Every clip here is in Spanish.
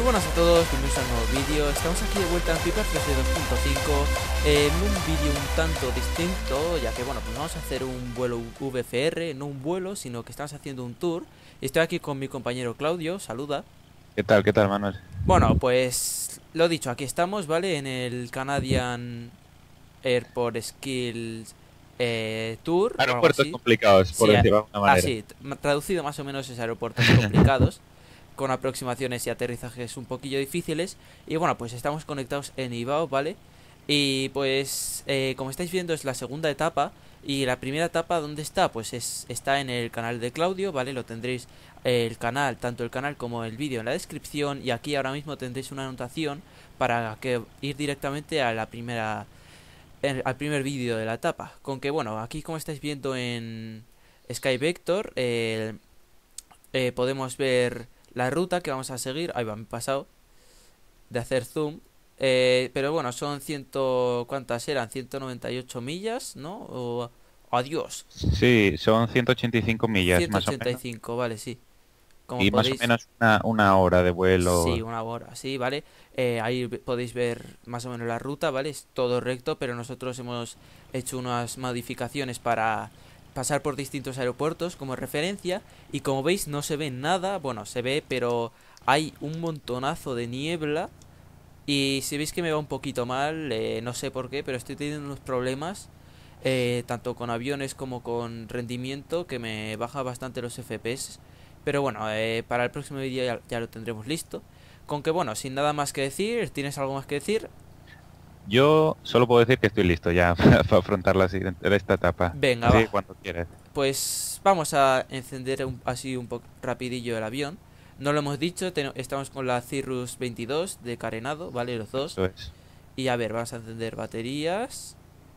buenas a todos, bienvenidos a un nuevo vídeo. Estamos aquí de vuelta en FIFA 2.5 en un vídeo un tanto distinto, ya que bueno, pues vamos a hacer un vuelo VFR, no un vuelo, sino que estamos haciendo un tour. Y estoy aquí con mi compañero Claudio, saluda. Qué tal, Manuel? Bueno, pues lo dicho, aquí estamos, ¿vale? En el Canadian Airport Skills Tour o algo Aeropuertos así. complicados, por Sí, decirlo de alguna manera. así, traducido más o menos es aeropuertos complicados. Con aproximaciones y aterrizajes un poquillo difíciles. Y bueno, pues estamos conectados en Ibao, ¿vale? Y pues, como estáis viendo, es la segunda etapa. Y la primera etapa, ¿dónde está? Pues está en el canal de Claudio, ¿vale? Lo tendréis el canal, tanto el canal como el vídeo en la descripción. Y aquí ahora mismo tendréis una anotación para que ir directamente a la primera, al primer vídeo de la etapa. Con que, bueno, aquí como estáis viendo en Sky Vector, podemos ver la ruta que vamos a seguir. Ahí va, me he pasado de hacer zoom. Pero bueno, son ciento... ¿Cuántas eran? 198 millas, ¿no? O... Adiós. Sí, son 185 millas ciento más o ochenta y menos. cinco vale, sí. Como Y más o podéis... menos una hora de Sí, vuelo. una hora, sí, ¿vale? Ahí podéis ver más o menos la ruta, ¿vale? Es todo recto, pero nosotros hemos hecho unas modificaciones para pasar por distintos aeropuertos como referencia. Y como veis no se ve nada, bueno, se ve, pero hay un montonazo de niebla. Y si veis que me va un poquito mal, no sé por qué, pero estoy teniendo unos problemas, tanto con aviones como con rendimiento, que me baja bastante los FPS. Pero bueno, para el próximo vídeo ya lo tendremos listo. Con que bueno, sin nada más que decir, ¿tienes algo más que decir? Yo solo puedo decir que estoy listo ya para afrontar esta etapa. Venga, Así que va. cuando quieras. Pues vamos a encender así un poco rapidillo el avión. No lo hemos dicho, estamos con la Cirrus 22 de carenado, ¿vale? Los dos. Eso es. Y a ver, vamos a encender baterías,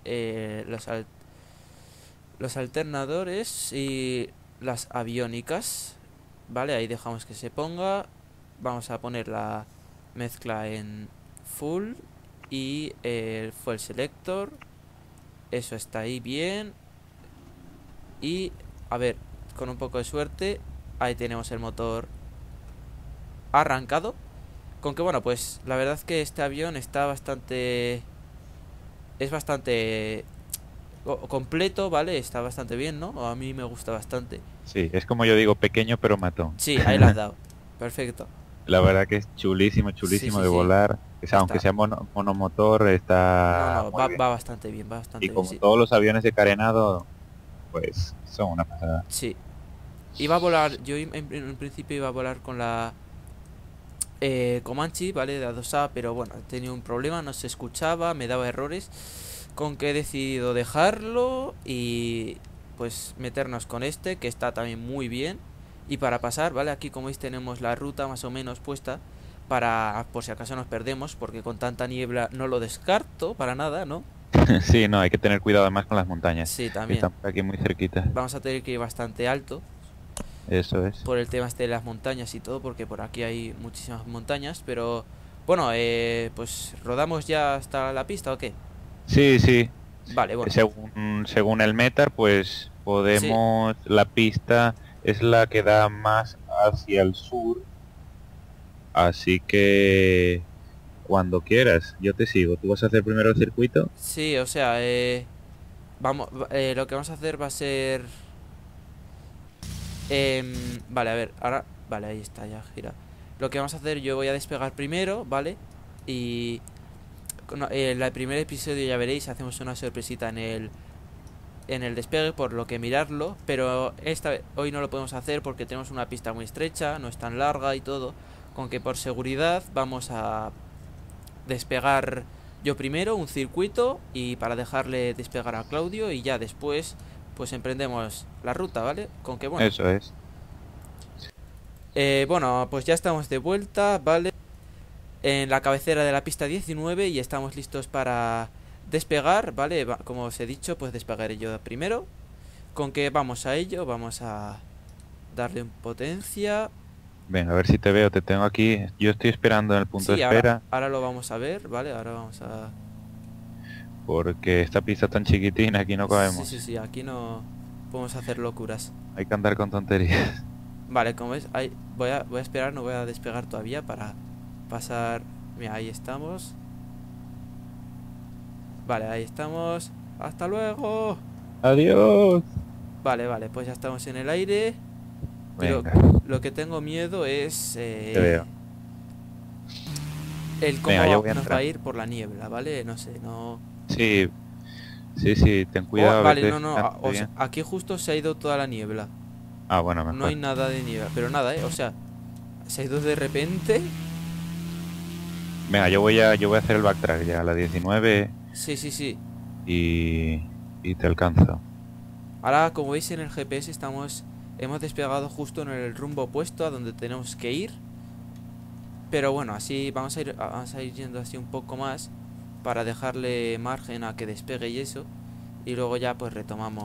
los alternadores y las aviónicas. Vale, ahí dejamos que se ponga. Vamos a poner la mezcla en full y el fuel selector. Eso está ahí bien. Y a ver, con un poco de suerte, ahí tenemos el motor arrancado. Con que bueno, pues la verdad es que este avión está bastante... Es bastante completo, ¿vale? Está bastante bien, ¿no? A mí me gusta bastante. Sí, es como yo digo, pequeño pero matón. Sí, ahí la has dado. Perfecto. La verdad que es chulísimo, Sí, chulísimo sí, de sí. volar. Aunque Está. sea monomotor, No, está no, muy va, bien. va bastante bien, va Y bastante bien. como Sí. todos los aviones de carenado, pues son una pasada. Sí. Iba a volar, yo en principio iba a volar con la Comanche, ¿vale? De A2A, pero bueno, he tenido un problema, no se escuchaba, me daba errores. Con que he decidido dejarlo y pues meternos con este, que está también muy bien. Y para pasar, ¿vale? Aquí como veis tenemos la ruta más o menos puesta para, por si acaso nos perdemos, porque con tanta niebla no lo descarto para nada, ¿no? Sí, no, hay que tener cuidado además con las montañas, Sí, que también. están por aquí muy cerquita. Vamos a tener que ir bastante alto Eso es. por el tema este de las montañas y todo, porque por aquí hay muchísimas montañas, pero bueno, pues rodamos ya hasta la pista, ¿o qué? Sí, sí. Vale, bueno, Según el Metar, pues sí, podemos, la pista es la que da más hacia el sur, así que cuando quieras, yo te sigo. ¿Tú vas a hacer primero el circuito? sí, o sea, vamos, lo que vamos a hacer va a ser... vale, a ver, ahora... Vale, ahí está, ya gira. Lo que vamos a hacer, yo voy a despegar primero, ¿vale? Y... en el primer episodio ya veréis, hacemos una sorpresita en el despegue, por lo que mirarlo. Pero hoy no lo podemos hacer porque tenemos una pista muy estrecha, no es tan larga y todo. Con que por seguridad vamos a despegar yo primero un circuito y para dejarle despegar a Claudio y ya después pues emprendemos la ruta, ¿vale? Con que bueno. Eso es. Bueno, pues ya estamos de vuelta, ¿vale? En la cabecera de la pista 19 y estamos listos para despegar, ¿vale? Como os he dicho, pues despegaré yo primero. Con que vamos a ello, vamos a darle en potencia. Venga, a ver si te veo, te tengo aquí. Yo estoy esperando en el punto de Sí, espera ahora lo vamos a ver, ¿vale? Ahora vamos a... porque esta pista tan chiquitina aquí no Sí, sí, cabemos. sí, aquí no podemos hacer locuras. Hay que andar con tonterías. Vale, como ves, voy a esperar, no voy a despegar todavía para pasar. Mira, ahí estamos. Vale, ahí estamos. ¡Hasta luego! ¡Adiós! Vale, pues ya estamos en el aire. Pero Venga, lo que tengo miedo es te veo. el cómo Venga, yo voy a nos va entrar. a ir por la niebla, ¿vale? No sé, no. Sí, sí, ten cuidado, Vale, vete no, fijándote o sea, bien. aquí justo se ha ido toda la niebla. Ah, bueno, No hay mejor. nada de niebla, pero nada, o sea, se ha ido de repente. Venga, yo voy a hacer el backtrack ya a la 19 Sí. y, y te alcanzo. Ahora, como veis en el GPS, hemos despegado justo en el rumbo opuesto a donde tenemos que ir. Pero bueno, así vamos a ir yendo así un poco más para dejarle margen a que despegue y eso. Y luego ya pues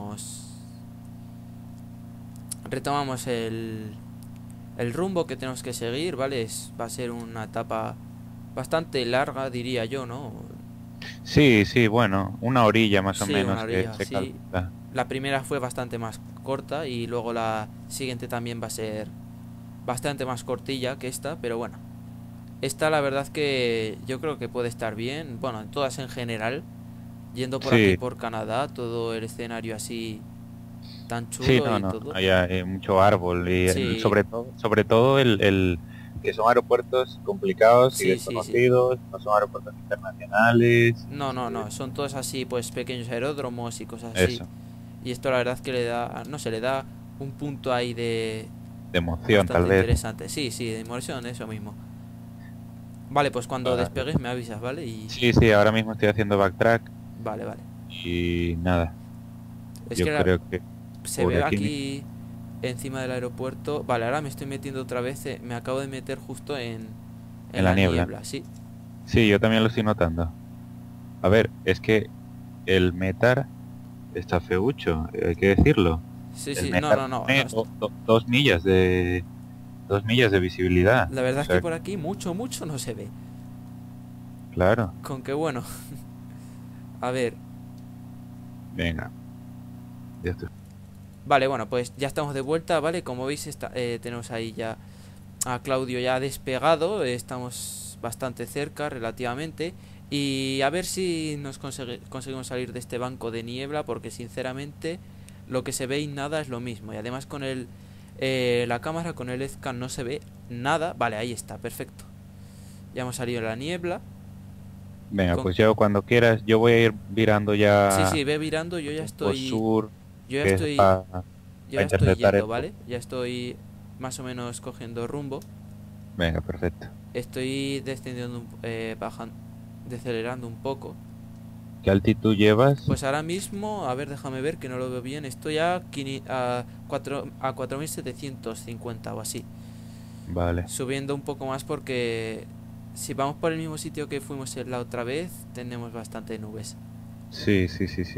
retomamos el rumbo que tenemos que seguir, ¿vale? Va a ser una etapa bastante larga, diría yo, ¿no? Sí, bueno, una orilla más o Sí, una menos que orilla, se sí. calcula. La primera fue bastante más corta y luego la siguiente también va a ser bastante más cortilla que esta, pero bueno. Esta la verdad que yo creo que puede estar bien, bueno, en todas en general, yendo por aquí Sí, por Canadá, todo el escenario así tan sí, chulo no, y no, todo. hay mucho árbol y Sí, sobre todo el que son aeropuertos complicados y sí. desconocidos, no son aeropuertos internacionales, No, son todos así, pues pequeños aeródromos y cosas así. eso, Y esto la verdad que le da, no sé, le da un punto ahí de de emoción tal bastante vez. interesante. Sí, de inmersión, eso mismo. Vale, pues cuando Vale. despegues me avisas, ¿vale? Y Sí, ahora mismo estoy haciendo backtrack vale. y nada, Es yo que creo que se por ve aquí aquí encima del aeropuerto. Vale, ahora me estoy metiendo otra vez. Me acabo de meter justo en en la la niebla. niebla, sí. Sí, yo también lo estoy notando. A ver, es que el Metar está feucho, hay que decirlo. El Sí, Metar no. pone 2 millas de visibilidad. La O verdad es que sea, por aquí mucho no se ve. claro. Con que bueno, a ver. Venga, ya estoy. Vale, bueno, pues ya estamos de vuelta, ¿vale? Como veis, tenemos ahí ya a Claudio ya despegado. Estamos bastante cerca, relativamente. Y a ver si conseguimos salir de este banco de niebla, porque sinceramente lo que se ve y nada es lo mismo. Y además con la cámara, con el Ezcan no se ve nada. Vale, ahí está, perfecto. Ya hemos salido de la niebla. Venga, Con... pues yo cuando quieras, yo voy a ir virando ya Sí, ve virando, rumbo sur, yo ya que es estoy, para yo ya estoy interceptar yendo, esto. ¿vale? Ya estoy más o menos cogiendo rumbo. Venga, perfecto. Estoy descendiendo, decelerando un poco. ¿Qué altitud llevas? Pues ahora mismo, a ver, déjame ver que no lo veo bien. Estoy a 4750 o así. Vale. Subiendo un poco más porque si vamos por el mismo sitio que fuimos la otra vez, tenemos bastante nubes. Sí.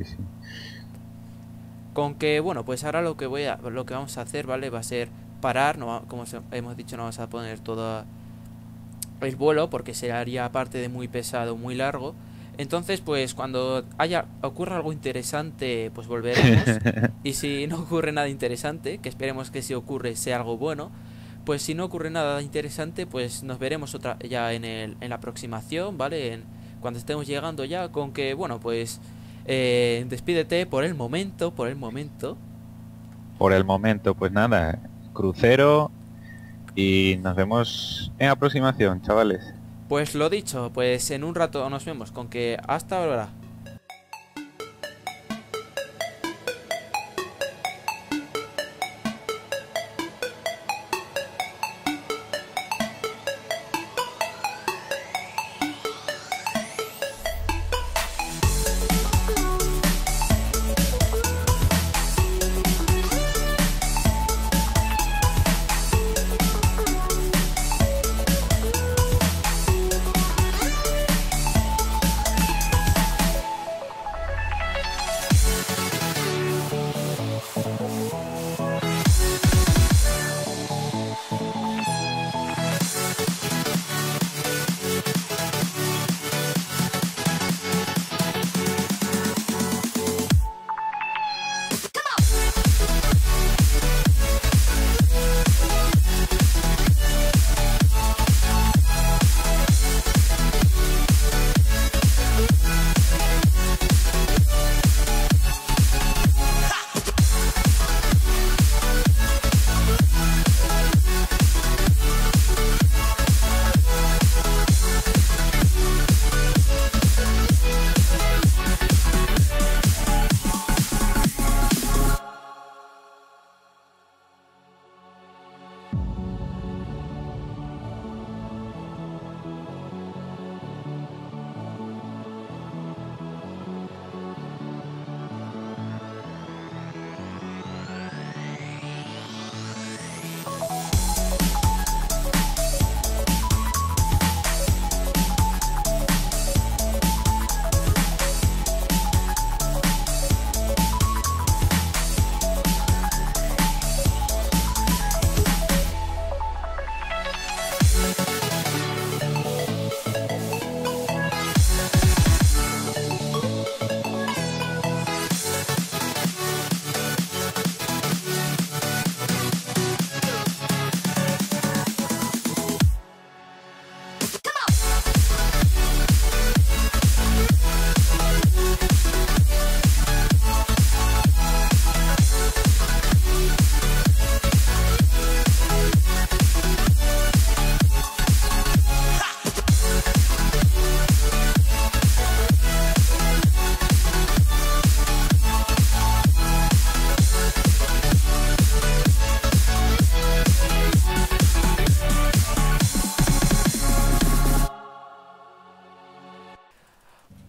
Con que, bueno, pues ahora lo que vamos a hacer, ¿vale? Va a ser parar, como hemos dicho, no vamos a poner todo el vuelo porque se haría aparte de muy pesado, muy largo. Entonces, pues cuando ocurra algo interesante, pues volveremos. Y si no ocurre nada interesante, que esperemos que si ocurre sea algo bueno, pues si no ocurre nada interesante, pues nos veremos ya en la aproximación, ¿vale? Cuando estemos llegando ya, con que, bueno, pues despídete por el momento, por el momento. Por el momento, pues nada, crucero y nos vemos en aproximación, chavales. Pues lo dicho, pues en un rato nos vemos, con que hasta ahora.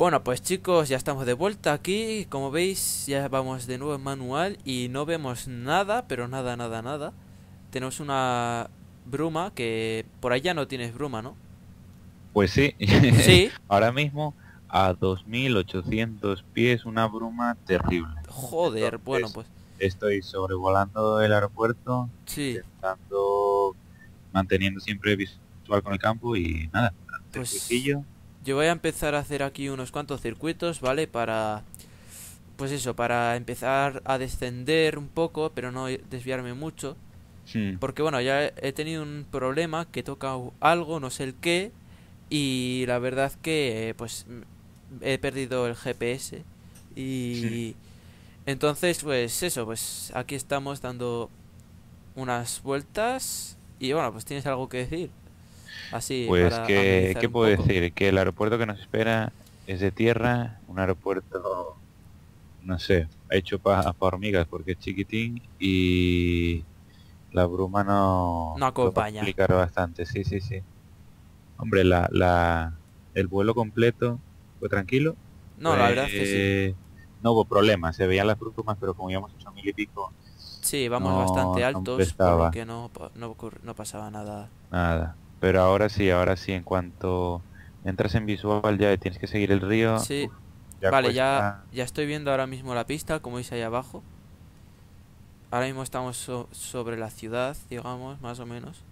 Bueno, pues chicos, ya estamos de vuelta aquí. Como veis, ya vamos de nuevo en manual y no vemos nada, pero nada, nada, nada. Tenemos una bruma que por ahí ya no tienes bruma, ¿no? Pues sí, Sí, ahora mismo a 2800 pies una bruma terrible. joder, bueno, Entonces pues estoy sobrevolando el aeropuerto, sí, intentando, manteniendo siempre visual con el campo y nada, pues circuitillo. yo voy a empezar a hacer aquí unos cuantos circuitos, ¿vale? Para, pues eso, para empezar a descender un poco, pero no desviarme mucho. Hmm, Porque bueno, ya he tenido un problema que he tocado algo, no sé el qué, y la verdad que pues he perdido el GPS hmm. y entonces pues eso, pues aquí estamos dando unas vueltas y bueno, pues tienes algo que decir, así Pues para que, amenizar ¿qué un puedo poco. decir? Que el aeropuerto que nos espera es de tierra, un aeropuerto, no sé, hecho para hormigas porque es chiquitín y la bruma No lo va a acompaña. complicar bastante, sí, sí, sí. Hombre, el vuelo completo fue tranquilo, No, la verdad que sí. fue, no hubo problemas, se veían las brumas, pero como íbamos 8000 y pico, Sí, vamos bastante no altos, por lo molestaba que no pasaba nada. nada. Pero ahora sí, en cuanto entras en visual ya y tienes que seguir el río, Sí, uf, ya vale, ya, cuesta. ya estoy viendo ahora mismo la pista, como veis ahí abajo. Ahora mismo estamos sobre la ciudad, digamos, más o menos.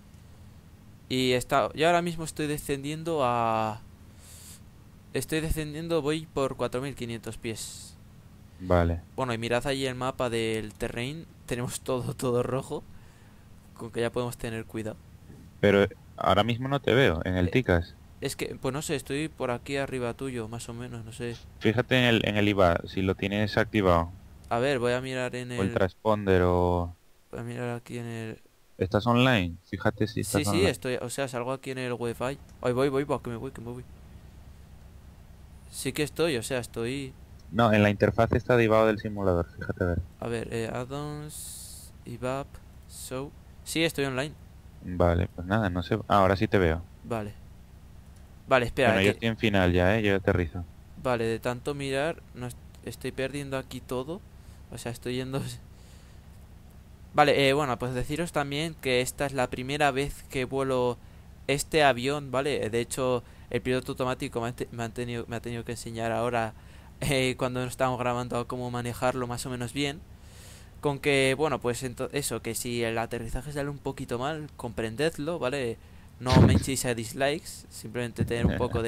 Yo ahora mismo estoy descendiendo a... Estoy descendiendo, voy por 4500 pies. Vale, Bueno, y mirad allí el mapa del terrain. Tenemos todo, todo rojo. Con que ya podemos tener cuidado. pero ahora mismo no te veo en el Eh, Ticas. es que, pues no sé, estoy por aquí arriba tuyo, más o menos, no sé. Fíjate en el IVA, si lo tienes activado, A ver, voy a mirar en o el el... transponder, o Voy a mirar aquí en el... estás online. Fíjate si Sí, estás sí, online. estoy... O sea, salgo aquí en el wifi. Ay, voy, que me voy, que me voy. Sí que estoy, o sea, estoy... No, en la interfaz está derivado del simulador, fíjate a ver. A ver, addons, evap, so... Sí, estoy online. Vale, pues nada, no sé. Ahora sí te veo. Vale. Vale, espera, Bueno, yo que... estoy en final ya, ¿eh? Yo aterrizo. Vale, de tanto mirar, no estoy perdiendo aquí todo. O sea, estoy yendo... Vale, bueno, pues deciros también que esta es la primera vez que vuelo este avión, ¿vale? De hecho, el piloto automático me ha tenido que enseñar ahora, cuando estamos grabando, a cómo manejarlo más o menos bien. Con que, bueno, pues eso, que si el aterrizaje sale un poquito mal, comprendedlo, ¿vale? No me echéis a dislikes, simplemente tener un poco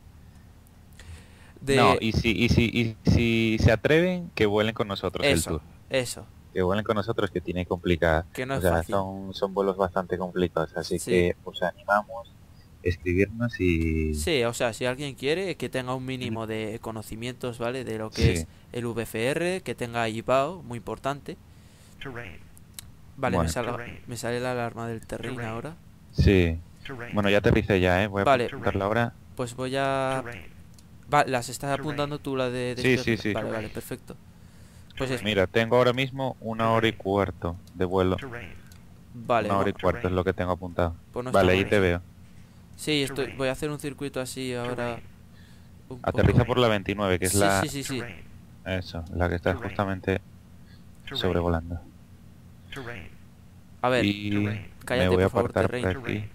No, de y si se atreven, que vuelen con nosotros el eso, tour. eso, Que vuelen con nosotros, que tiene complicada. que no O es sea, fácil. son vuelos bastante complicados. Así Sí, que os animamos a escribirnos y... sí, o sea, si alguien quiere que tenga un Ujú. mínimo de conocimientos, ¿vale? De lo que es Sí, el VFR, que tenga IBAO, muy importante. Vale, bueno, me sale la alarma del terreno ahora. sí. Bueno, ya aterricé ya, ¿eh? Voy a Vale, apuntar la hora. pues voy a... las estás apuntando tú, la de Sí, sí, despierta. sí. Vale, vale, perfecto. Pues Mira, tengo ahora mismo 1 hora y cuarto de vuelo. vale, Una hora y cuarto es lo que tengo apuntado. pues no está Vale, ahí mal. te veo. Sí, voy a hacer un circuito así ahora un poco. Aterriza por la 29, que es Sí, la... sí, sí, sí. Eso, la que está justamente sobrevolando. A ver, Y me cállate voy a por favor, apartar por terrain. aquí.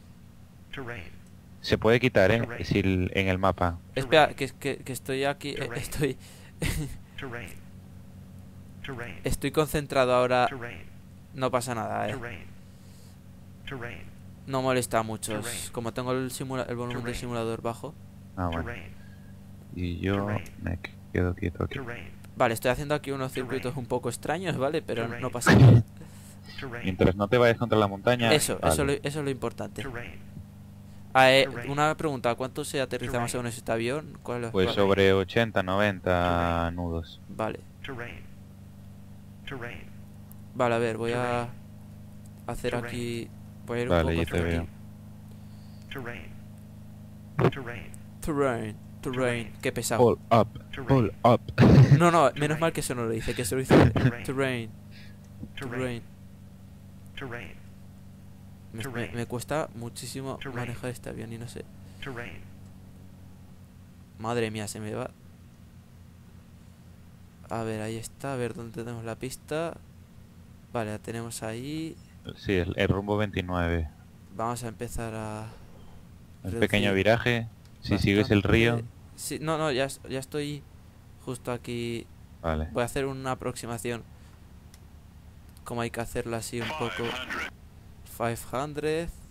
Se puede quitar, ¿eh? Es decir, en el mapa. Espera, que estoy aquí, estoy concentrado ahora. No pasa nada, No molesta mucho. Como tengo el volumen del simulador bajo. Ah, bueno. Y yo me quedo quieto aquí. Vale, estoy haciendo aquí unos circuitos un poco extraños, ¿vale? Pero no pasa nada. Mientras no te vayas contra la montaña, vale. Eso es lo importante. Una pregunta, ¿cuánto se aterriza más o menos este avión? Pues sobre 80, 90 nudos. Vale. Vale, a ver, voy a hacer aquí... Voy a ir un Vale, poco yo hacia te aquí. veo. Terrain. Qué pesado. Pull up, pull up. No, no, menos mal que eso no lo dice, que eso lo dice terrain. Terrain. Me cuesta muchísimo manejar este avión y no sé. Madre mía, se me va. A ver, ahí está, a ver dónde tenemos la pista. Vale, la tenemos ahí. Sí, el rumbo 29. Vamos a empezar a Un reducir pequeño viraje. Si sigues el bastante. río. Sí, no, no, ya, ya estoy justo aquí. Vale. Voy a hacer una aproximación. Como hay que hacerla así un poco. 500.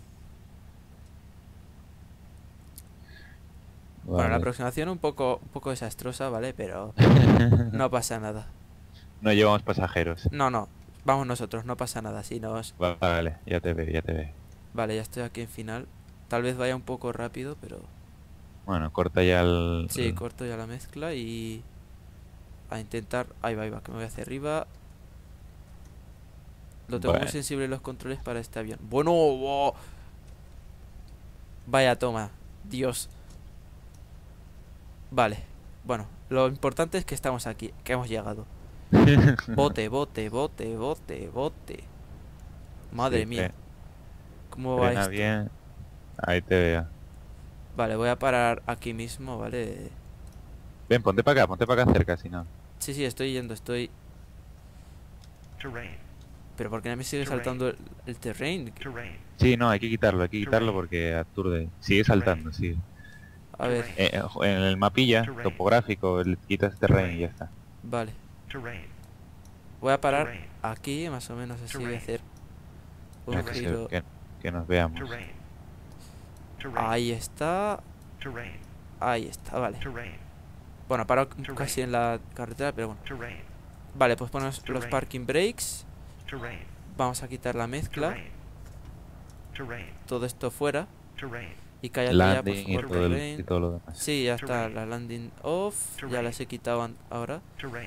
Bueno, la Vale. aproximación un poco desastrosa, ¿vale? Pero no pasa nada. No llevamos pasajeros. No, no, vamos nosotros, no pasa nada. Si nos... Vale, ya te veo, ya te veo. Vale, ya estoy aquí en final. Tal vez vaya un poco rápido, pero... Bueno, corta ya el... Sí, corto ya la mezcla y... A intentar... Ahí va, que me voy hacia arriba. Lo tengo muy Bueno. sensible los controles para este avión. Bueno, wow. Vaya toma, Dios. Vale, bueno, lo importante es que estamos aquí, que hemos llegado. Bote, bote, bote, bote, bote. Madre Sí, mía, ¿cómo va frena esto? bien. Ahí te veo. Vale, voy a parar aquí mismo, ¿vale? Ven, ponte para acá cerca, si no. Sí, sí, estoy yendo, estoy... Pero ¿por qué no me sigue saltando el terrain? Sí, no, hay que quitarlo porque aturde. Sigue saltando, sigue. A ver, En el mapilla topográfico le quitas terreno y ya está. vale. Voy a parar aquí, más o menos así, voy a hacer un Hay que giro. que nos veamos. Ahí está, vale. Bueno, paro casi en la carretera, pero bueno. Vale, pues ponemos los parking brakes. Vamos a quitar la mezcla. Todo esto fuera. Y cállate ya, por Landing y favor, todo, y terrain. todo lo demás. Sí, ya está, la landing off. Ya las he quitado ahora.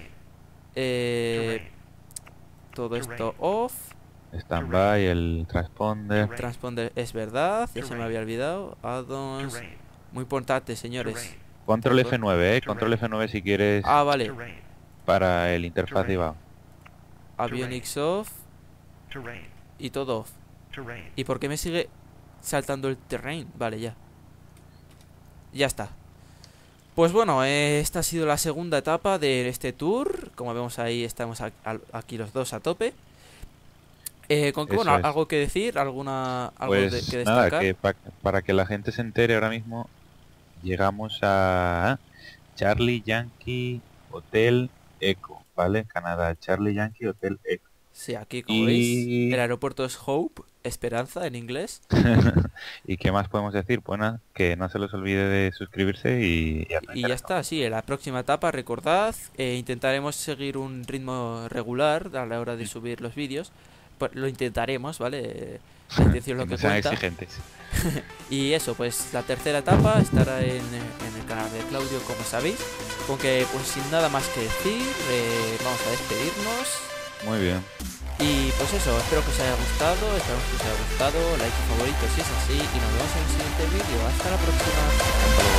Todo esto off. Standby, el transponder. Transponder es verdad, ya se me había olvidado. Add-ons. Muy importante, señores. Control F9, Control F9 si quieres Ah, vale. para el interfaz de IVA. Avionics off. Y todo off. ¿Y por qué me sigue saltando el terrain? Vale, ya. Ya está. Pues bueno, esta ha sido la segunda etapa de este tour. Como vemos ahí, estamos aquí los dos a tope. Bueno, es. ¿algo que decir? ¿Algo Pues que nada, destacar? que para que la gente se entere ahora mismo, llegamos a Charlie Yankee Hotel Echo, ¿vale? Canadá, Charlie Yankee Hotel Echo. Sí, aquí como veis, Y... el aeropuerto es Hope, Esperanza en inglés. ¿Y qué más podemos decir? Bueno, que no se les olvide de suscribirse y hasta Y ya está, sí, en la próxima etapa, recordad, intentaremos seguir un ritmo regular a la hora de subir los vídeos. Pues lo intentaremos, ¿vale? La intención es lo que que sean cuenta. exigentes. Y eso, pues la tercera etapa estará en el canal de Claudio, como sabéis. Con que, pues sin nada más que decir, vamos a despedirnos. Muy bien. Y pues eso, espero que os haya gustado, esperamos que os haya gustado, like y favorito si es así. Y nos vemos en el siguiente vídeo. Hasta la próxima.